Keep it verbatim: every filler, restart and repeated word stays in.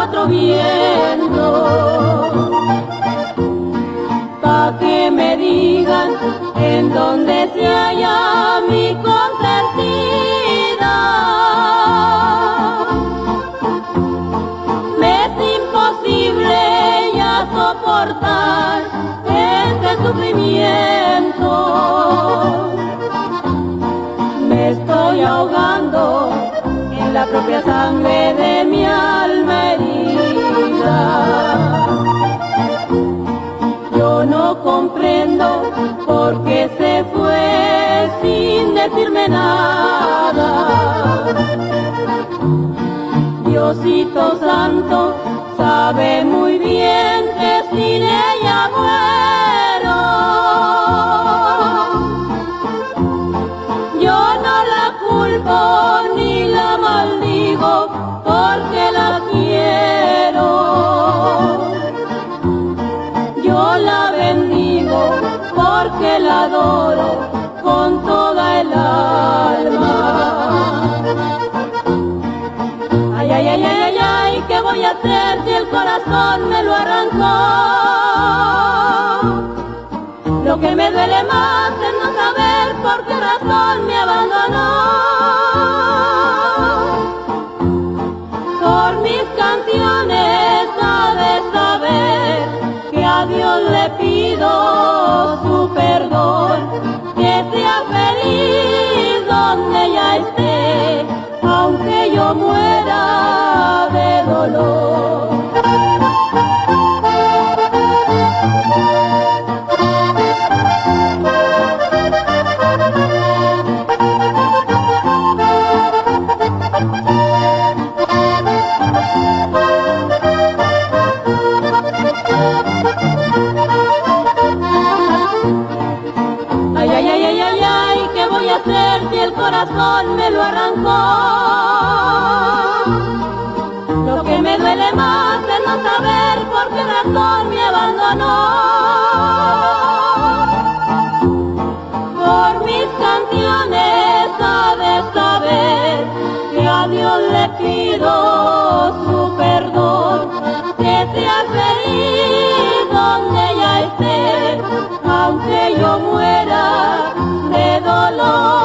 cuatro vientos, pa' que me digan en dónde se halla mi consentida. Me es imposible ya soportar este sufrimiento. Me estoy ahogando en la propia sangre de mi alma herida. Yo no comprendo por qué se fue sin decirme nada. Diosito Santo sabe muy bien que sin ella muero. Yo no la culpo ni la maldigo porque la quiero. Yo la bendigo porque la adoro con toda el alma. Ay, ay, ay, ay, ay, ay, ¿qué voy a hacer si el corazón me lo arrancó? Lo que me duele más es no saber por qué razón me abandonó. Por mis canciones ha de saber que a Dios le pido su perdón, que sea feliz donde ella esté, aunque yo muera de dolor. Ay, ay, ay, ay, ay, ay, ¿qué voy a hacer si el corazón me lo arrancó? Lo que me duele más es no saber por qué razón me abandonó. Por mis canciones ha de saber que a Dios le pido su perdón, que sea feliz donde ella esté, aunque yo muera de dolor.